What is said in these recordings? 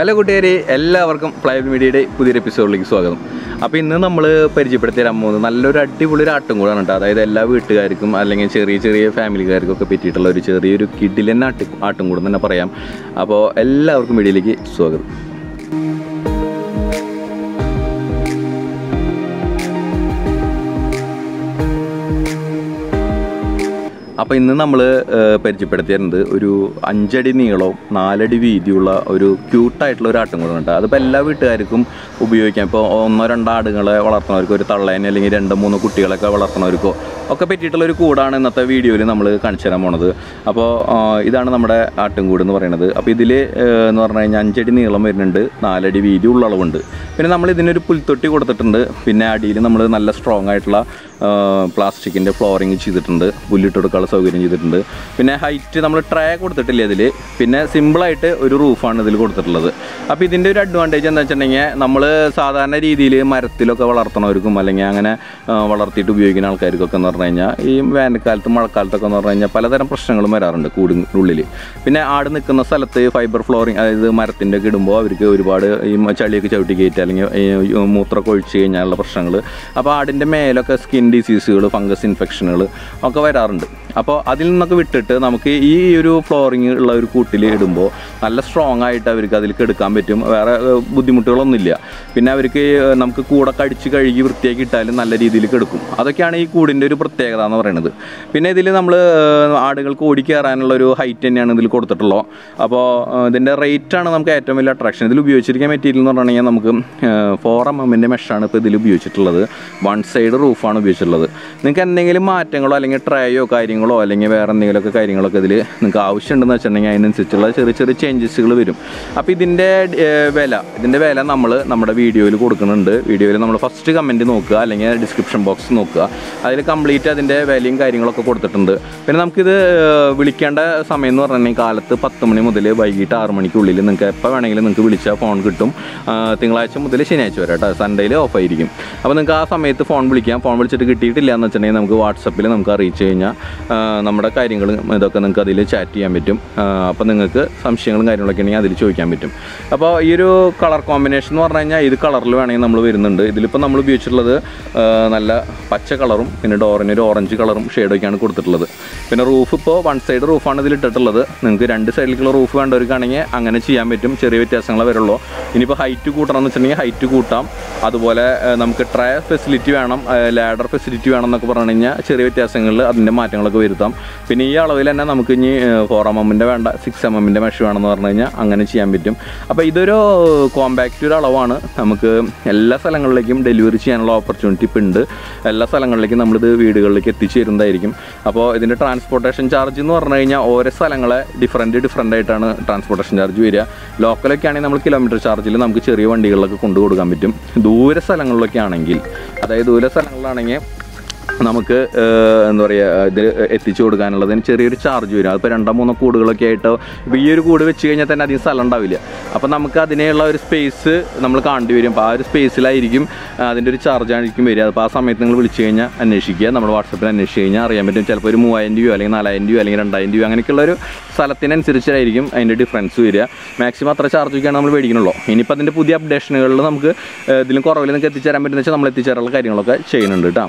Hello കൂട്ടുകാരെ, എല്ലാവർക്കും ഫ്ലൈവ് മീഡിയയുടെ പുതിയൊരു എപ്പിസോഡിലേക്ക് സ്വാഗതം. അപ്പോൾ ഇന്ന് നമ്മൾ പരിചയപ്പെടുത്തി തരാൻ പോകുന്നത് നല്ലൊരു അടിപൊളി ഒരു ആട്ടും കൂടാണ് കേട്ടോ. അതായത് എല്ലാ വീട്ടുകാർക്കും അല്ലെങ്കിൽ ചെറിയ ചെറിയ ഫാമിലിക്കാർക്കൊക്കെ പറ്റിയിട്ടുള്ള ഒരു ചെറിയൊരു കിഡിലൻ ആട്ടും കൂടെന്ന് തന്നെ പറയാം. അപ്പോൾ എല്ലാവർക്കും വീഡിയോയിലേക്ക് സ്വാഗതം. അപ്പോൾ ഇന്ന് നമ്മൾ പരിചയപ്പെടുത്തിയിരുന്നത് ഒരു 5 അടി നീളവും 4 അടി വീതിയുള്ള ഒരു ക്യൂട്ടായിട്ടുള്ള ഒരു ആട്ടും കൂടാണ് കേട്ടോ. അതിപ്പോൾ എല്ലാ വീട്ടുകാർക്കും ഉപയോഗിക്കാം. ഇപ്പോൾ 1-2 ആടുകളെ വളർത്തുന്നവർക്കോ ഒരു തള്ളേനെ അല്ലെങ്കിൽ 2-3 കുട്ടികളൊക്കെ വളർത്തുന്നവർക്കോ ഒക്കെ പറ്റിയിട്ടുള്ളൊരു കൂടാണ് ഇന്നത്തെ വീഡിയോയിൽ നമ്മൾ കാണിച്ചു തരാൻ പോണത്. അപ്പോൾ ഇതാണ് നമ്മുടെ ആട്ടുംകൂട് എന്ന് പറയുന്നത്. അപ്പോൾ ഇതിൽ എന്ന് പറഞ്ഞു കഴിഞ്ഞാൽ 5 അടി നീളം വരുന്നുണ്ട്, 4 അടി വീതി ഉള്ള അളവുണ്ട്. പിന്നെ നമ്മൾ ഇതിനൊരു പുൽത്തൊട്ടി കൊടുത്തിട്ടുണ്ട്. പിന്നെ അടിയിൽ നമ്മൾ നല്ല സ്ട്രോങ് ആയിട്ടുള്ള പ്ലാസ്റ്റിക്കിൻ്റെ ഫ്ലോറിങ് ചെയ്തിട്ടുണ്ട്, പുല്ലിട്ട് കൊടുക്കാനുള്ള സൗകര്യം ചെയ്തിട്ടുണ്ട്. പിന്നെ ഹൈറ്റ് നമ്മൾ ട്രേ കൊടുത്തിട്ടില്ല ഇതിൽ. പിന്നെ സിമ്പിളായിട്ട് ഒരു റൂഫാണ് ഇതിൽ കൊടുത്തിട്ടുള്ളത്. അപ്പോൾ ഇതിൻ്റെ ഒരു അഡ്വാൻറ്റേജ് എന്താ വെച്ചിട്ടുണ്ടെങ്കിൽ, നമ്മൾ സാധാരണ രീതിയിൽ മരത്തിലൊക്കെ വളർത്തുന്നവർക്കും അല്ലെങ്കിൽ അങ്ങനെ വളർത്തിയിട്ട് ഉപയോഗിക്കുന്ന ആൾക്കാർക്കൊക്കെ എന്ന് പറഞ്ഞു കഴിഞ്ഞാൽ ഈ വേനൽക്കാലത്തും മഴക്കാലത്തൊക്കെ എന്ന് പറഞ്ഞു കഴിഞ്ഞാൽ പലതരം പ്രശ്നങ്ങളും വരാറുണ്ട് കൂടിനുള്ളിൽ. പിന്നെ ആട് നിൽക്കുന്ന സ്ഥലത്ത് ഫൈബർ ഫ്ലോറിങ്, അതായത് മരത്തിൻ്റെ ഒക്കെ ഇടുമ്പോൾ അവർക്ക് ഒരുപാട് ഈ ചളിയൊക്കെ ചവിട്ടി കയറ്റുക അല്ലെങ്കിൽ മൂത്രമൊക്കെ ഒഴിച്ച് കഴിഞ്ഞാലുള്ള പ്രശ്നങ്ങൾ. അപ്പോൾ ആടിൻ്റെ മേലൊക്കെ സ്കിൻ ഡിസീസുകൾ, ഫംഗസ് ഇൻഫെക്ഷനുകൾ ഒക്കെ വരാറുണ്ട്. അപ്പോൾ അതിൽ നിന്നൊക്കെ വിട്ടിട്ട് നമുക്ക് ഈ ഒരു ഫ്ലോറിങ് ഉള്ള ഒരു കൂട്ടിൽ ഇടുമ്പോൾ നല്ല സ്ട്രോങ് ആയിട്ട് അവർക്ക് അതിലേക്ക് എടുക്കാൻ പറ്റും. വേറെ ബുദ്ധിമുട്ടുകളൊന്നുമില്ല. പിന്നെ അവർക്ക് നമുക്ക് കൂടെ കടിച്ച് കഴുകി വൃത്തിയാക്കി ഇട്ടാലും നല്ല രീതിയിൽ എടുക്കും. അതൊക്കെയാണ് ഈ കൂടിൻ്റെ ഒരു പ്രത്യേകത എന്ന് പറയുന്നത്. പിന്നെ ഇതിൽ നമ്മൾ ആടുകൾക്ക് ഓടി കയറാനുള്ള ഒരു ഹൈറ്റ് തന്നെയാണ് ഇതിൽ കൊടുത്തിട്ടുള്ളത്. അപ്പോൾ ഇതിൻ്റെ റേറ്റാണ് നമുക്ക് ഏറ്റവും വലിയ അട്രാക്ഷൻ. ഇതിൽ ഉപയോഗിച്ചിരിക്കുന്ന മെറ്റീരിയൽ എന്ന് പറഞ്ഞാൽ നമുക്ക് 4 mm മെഷാണ് ഇപ്പോൾ ഇതിൽ ഉപയോഗിച്ചിട്ടുള്ളത്. 1 സൈഡ് റൂഫാണ് ഉപയോഗിച്ചിട്ടുള്ളത്. നിങ്ങൾക്ക് എന്തെങ്കിലും മാറ്റങ്ങളോ അല്ലെങ്കിൽ ട്രേയോ കാര്യങ്ങളോ അല്ലെങ്കിൽ വേറെ എന്തെങ്കിലുമൊക്കെ കാര്യങ്ങളൊക്കെ ഇതിൽ നിങ്ങൾക്ക് ആവശ്യമുണ്ടെന്ന് വെച്ചിട്ടുണ്ടെങ്കിൽ അതിനനുസരിച്ചുള്ള ചെറിയ ചെറിയ ചേഞ്ചസുകൾ വരും. അപ്പോൾ ഇതിൻ്റെ വില നമ്മൾ നമ്മുടെ വീഡിയോയിൽ കൊടുക്കുന്നുണ്ട്. വീഡിയോയിൽ നമ്മൾ ഫസ്റ്റ് കമൻറ്റ് നോക്കുക അല്ലെങ്കിൽ ഡിസ്ക്രിപ്ഷൻ ബോക്സ് നോക്കുക. അതിൽ കംപ്ലീറ്റ് അതിൻ്റെ വിലയും കാര്യങ്ങളൊക്കെ കൊടുത്തിട്ടുണ്ട്. പിന്നെ നമുക്കിത് വിളിക്കേണ്ട സമയം എന്ന് പറഞ്ഞിട്ടുണ്ടെങ്കിൽ കാലത്ത് 10 മണി മുതൽ വൈകിട്ട് 6 മണിക്കുള്ളിൽ നിങ്ങൾക്ക് എപ്പോൾ വേണമെങ്കിലും നിങ്ങൾക്ക് വിളിച്ചാൽ ഫോൺ കിട്ടും. തിങ്കളാഴ്ച മുതൽ ശനിയാഴ്ച വരെ കേട്ടോ. സൺഡേയിൽ ഓഫായിരിക്കും. അപ്പോൾ നിങ്ങൾക്ക് ആ സമയത്ത് ഫോൺ വിളിക്കാം. ഫോൺ വിളിച്ചിട്ട് കിട്ടിയിട്ടില്ല എന്ന് വെച്ചിട്ടുണ്ടെങ്കിൽ നമുക്ക് വാട്സപ്പിൽ നമുക്ക് അറിയിച്ചു കഴിഞ്ഞാൽ നമ്മുടെ കാര്യങ്ങളും ഇതൊക്കെ നിങ്ങൾക്ക് അതിൽ ചാറ്റ് ചെയ്യാൻ പറ്റും. അപ്പോൾ നിങ്ങൾക്ക് സംശയങ്ങളും കാര്യങ്ങളൊക്കെ ഉണ്ടെങ്കിൽ അതിൽ ചോദിക്കാൻ പറ്റും. അപ്പോൾ ഈ ഒരു കളർ കോമ്പിനേഷൻ എന്ന് പറഞ്ഞു കഴിഞ്ഞാൽ ഇത് കളറിൽ വേണമെങ്കിൽ നമ്മൾ വരുന്നുണ്ട്. ഇതിലിപ്പോൾ നമ്മൾ ഉപയോഗിച്ചിട്ടുള്ളത് നല്ല പച്ച കളറും പിന്നെ ഡോറിന് ഒരു ഓറഞ്ച് കളറും ഷെയ്ഡൊക്കെയാണ് കൊടുത്തിട്ടുള്ളത്. പിന്നെ റൂഫ് ഇപ്പോൾ 1 സൈഡ് റൂഫാണ് ഇതിൽ ഇട്ടിട്ടുള്ളത്. നിങ്ങൾക്ക് 2 സൈഡിലേക്കുള്ള റൂഫ് വേണ്ടവർക്കാണെങ്കിൽ അങ്ങനെ ചെയ്യാൻ പറ്റും. ചെറിയ വ്യത്യാസങ്ങളെ വരുള്ളൂ. ഇനിയിപ്പോൾ ഹൈറ്റ് കൂട്ടണമെന്ന് വെച്ചിട്ടുണ്ടെങ്കിൽ ഹൈറ്റ് കൂട്ടാം. അതുപോലെ നമുക്ക് ട്രേ ഫെസിലിറ്റി വേണം, ലാഡർ ഫെസിലിറ്റി വേണം എന്നൊക്കെ പറഞ്ഞു കഴിഞ്ഞാൽ ചെറിയ വ്യത്യാസങ്ങളിൽ അതിൻ്റെ മാറ്റങ്ങളൊക്കെ വരുത്താം. പിന്നെ ഈ അളവിൽ തന്നെ നമുക്ക് ഇനി 4 mm വേണ്ട 6 mm മെഷ് വേണമെന്ന് പറഞ്ഞു കഴിഞ്ഞാൽ അങ്ങനെ ചെയ്യാൻ പറ്റും. അപ്പോൾ ഇതൊരു കോമ്പാക്റ്റ് ഒരു അളവാണ്. നമുക്ക് എല്ലാ സ്ഥലങ്ങളിലേക്കും ഡെലിവറി ചെയ്യാനുള്ള ഓപ്പർച്യൂണിറ്റി ഇപ്പോൾ ഉണ്ട്. എല്ലാ സ്ഥലങ്ങളിലേക്കും നമ്മളിത് വീടുകളിലേക്ക് എത്തിച്ചു തരുന്നതായിരിക്കും. അപ്പോൾ ഇതിൻ്റെ ട്രാൻസ്പോർട്ടേഷൻ ചാർജ് എന്ന് പറഞ്ഞു കഴിഞ്ഞാൽ ഓരോ സ്ഥലങ്ങളെ ഡിഫറെൻ്റ് ആയിട്ടാണ് ട്രാൻസ്പോർട്ടേഷൻ ചാർജ് വരിക. ലോക്കലൊക്കെ ആണെങ്കിൽ നമ്മൾ കിലോമീറ്റർ ചാർജിൽ നമുക്ക് ചെറിയ വണ്ടികളിലൊക്കെ കൊണ്ടു കൊടുക്കാൻ പറ്റും. ദൂര സ്ഥലങ്ങളിലൊക്കെ ആണെങ്കിൽ, അതായത് ദൂര സ്ഥലങ്ങളിലാണെങ്കിൽ നമുക്ക് എന്താ പറയുക, ഇത് എത്തിച്ചു കൊടുക്കാനുള്ളതിന് ചെറിയൊരു ചാർജ് വരും. അതിപ്പോൾ 2-3 കൂടുകളൊക്കെ ആയിട്ട് ഇപ്പോൾ ഈ ഒരു കൂട് വെച്ച് കഴിഞ്ഞാൽ തന്നെ അധികം സ്ഥലം ഉണ്ടാവില്ല. അപ്പോൾ നമുക്ക് അതിനുള്ള ഒരു സ്പേസ് നമ്മൾ കാണേണ്ടി വരും. അപ്പോൾ ആ ഒരു സ്പേസിലായിരിക്കും അതിൻ്റെ ഒരു ചാർജായിരിക്കും വരിക. അപ്പോൾ ആ സമയത്ത് നിങ്ങൾ വിളിച്ച് കഴിഞ്ഞാൽ അന്വേഷിക്കുക. നമ്മുടെ വാട്സപ്പിൽ അന്വേഷിച്ച് കഴിഞ്ഞാൽ അറിയാൻ പറ്റും. ചിലപ്പോൾ ഒരു 3000 രൂപ അല്ലെങ്കിൽ 4000 രൂപ അല്ലെങ്കിൽ 2000 രൂപ അങ്ങനെയൊക്കെയുള്ളൊരു സ്ഥലത്തിനനുസരിച്ചായിരിക്കും അതിൻ്റെ ഡിഫറൻസ് വരിക. മാക്സിമം അത്ര ചാർജൊക്കെയാണ് നമ്മൾ മേടിക്കണുള്ളൂ. ഇനിയിപ്പോൾ അതിൻ്റെ പുതിയ അപ്ഡേഷനുകളിൽ നമുക്ക് ഇതിലും കുറവിൽ നിങ്ങൾക്ക് എത്തിച്ചേരാൻ പറ്റുന്ന വെച്ചാൽ നമ്മൾ എത്തിച്ചേരാനുള്ള കാര്യങ്ങളൊക്കെ ചെയ്യുന്നുണ്ട് കേട്ടോ.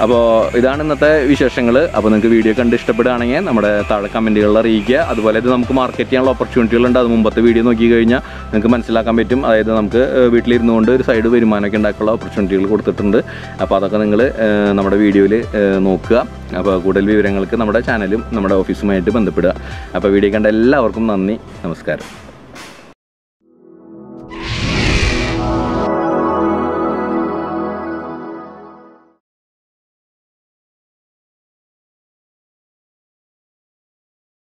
അപ്പോൾ ഇതാണ് ഇന്നത്തെ വിശേഷങ്ങൾ. അപ്പോൾ നിങ്ങൾക്ക് വീഡിയോ കണ്ട് ഇഷ്ടപ്പെടുകയാണെങ്കിൽ നമ്മുടെ താഴെ കമൻറ്റുകളിൽ അറിയിക്കുക. അതുപോലെ ഇത് നമുക്ക് മാർക്കറ്റ് ചെയ്യാനുള്ള ഓപ്പർച്യൂണിറ്റികളുണ്ട്. അത് മുമ്പത്തെ വീഡിയോ നോക്കി കഴിഞ്ഞാൽ നിങ്ങൾക്ക് മനസ്സിലാക്കാൻ പറ്റും. അതായത് നമുക്ക് വീട്ടിലിരുന്നുകൊണ്ട് ഒരു സൈഡ് വരുമാനമൊക്കെ ഉണ്ടാക്കാനുള്ള ഓപ്പർച്യൂണിറ്റികൾ കൊടുത്തിട്ടുണ്ട്. അപ്പോൾ അതൊക്കെ നിങ്ങൾ നമ്മുടെ വീഡിയോയിൽ നോക്കുക. അപ്പോൾ കൂടുതൽ വിവരങ്ങൾക്ക് നമ്മുടെ ചാനലും നമ്മുടെ ഓഫീസുമായിട്ട് ബന്ധപ്പെടുക. അപ്പോൾ വീഡിയോ കണ്ട എല്ലാവർക്കും നന്ദി, നമസ്കാരം.